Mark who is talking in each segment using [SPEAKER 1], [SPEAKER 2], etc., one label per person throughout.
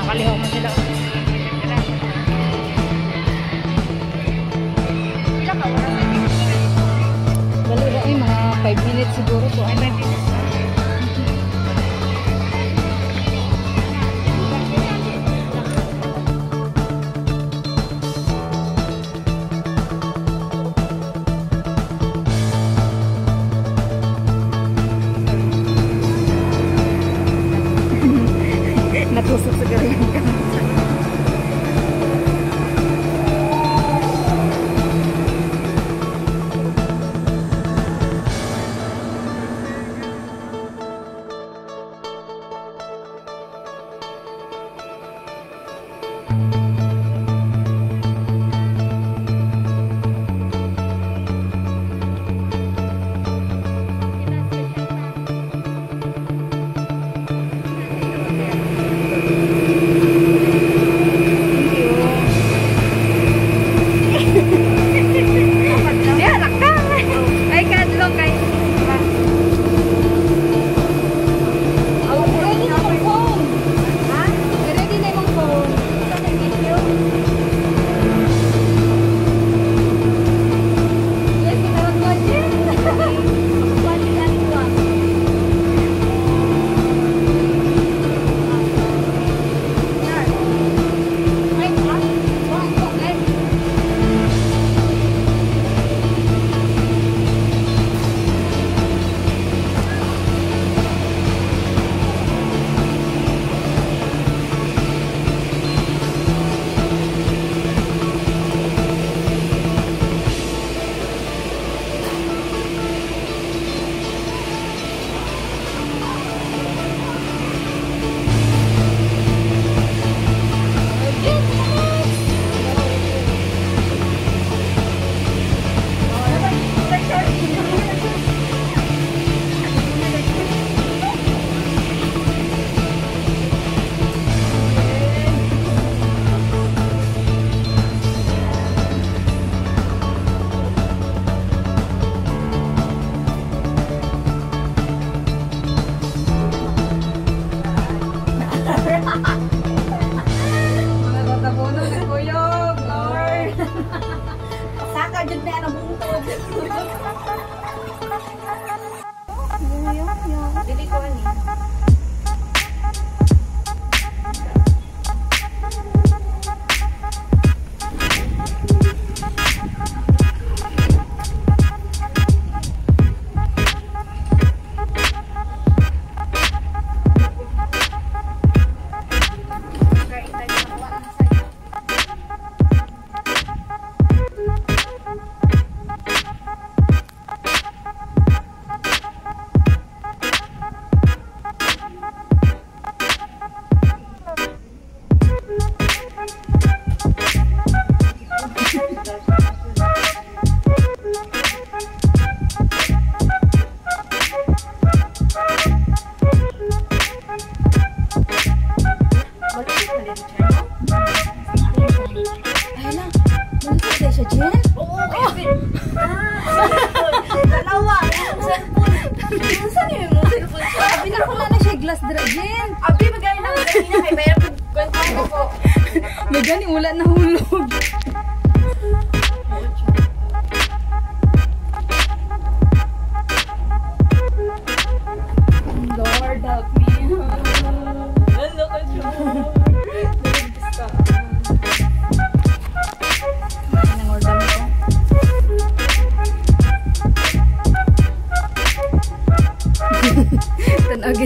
[SPEAKER 1] Nakalihaw na sila. Dali na eh, mga 5 minutes siguro po. Ay, 5 minutes. Natusok sa galing ka.
[SPEAKER 2] May gani wala na hulog. Lord help me. Hello ka siya. Nang order mo. Tanagi.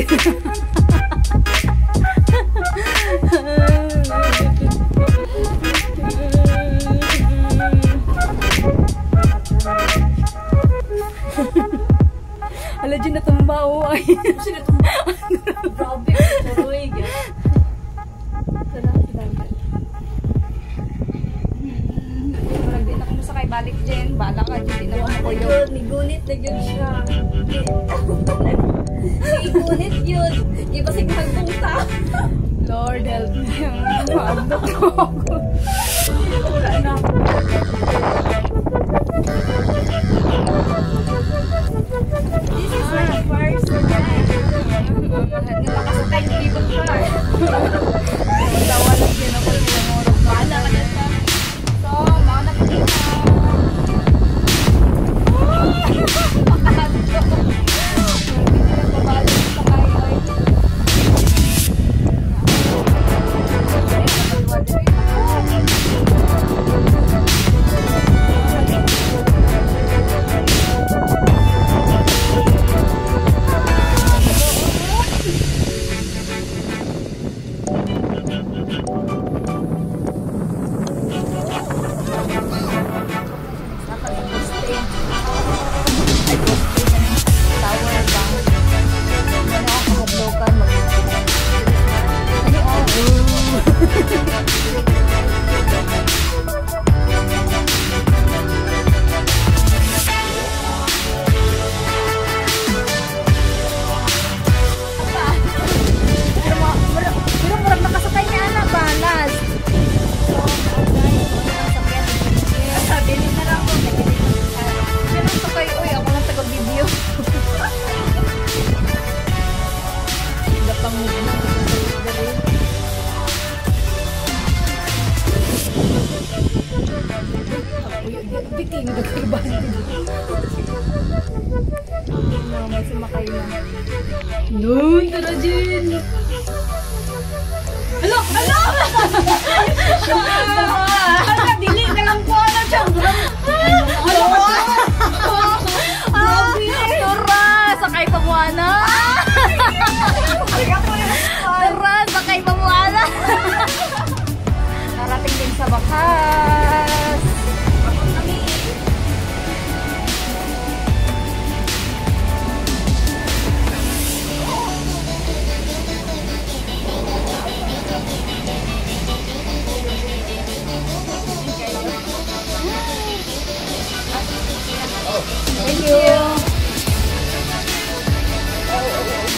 [SPEAKER 2] Ala dyan natumba o ay. Sino natumba? Grabe. Tuloy. Sarap dapat. Marag din ako masakay balik dyan. Bala ka dyan. Di naman ako yun. Nigunit na yun siya. Nigunit yun. Iba sig magpunta. Lord help me. Maabot ko ako. Wala na. This is my first time. Nakasakay ng people car.
[SPEAKER 1] Biting na nagkarban. No, may sumakay na.
[SPEAKER 2] Noon, tara din. Alo! Alo! Alo! Dili na lang po na siya. Alo!
[SPEAKER 1] Tura! Sakay pa mo, ana! Tura! Sakay pa mo, ana! Narating din sa bakas. Thank you.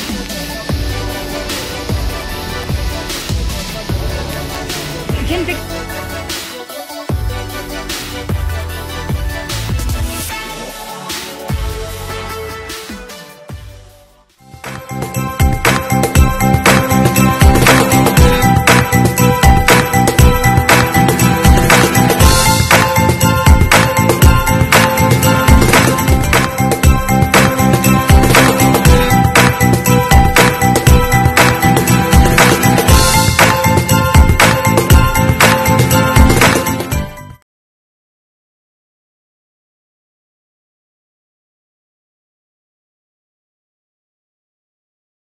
[SPEAKER 1] Hendrik.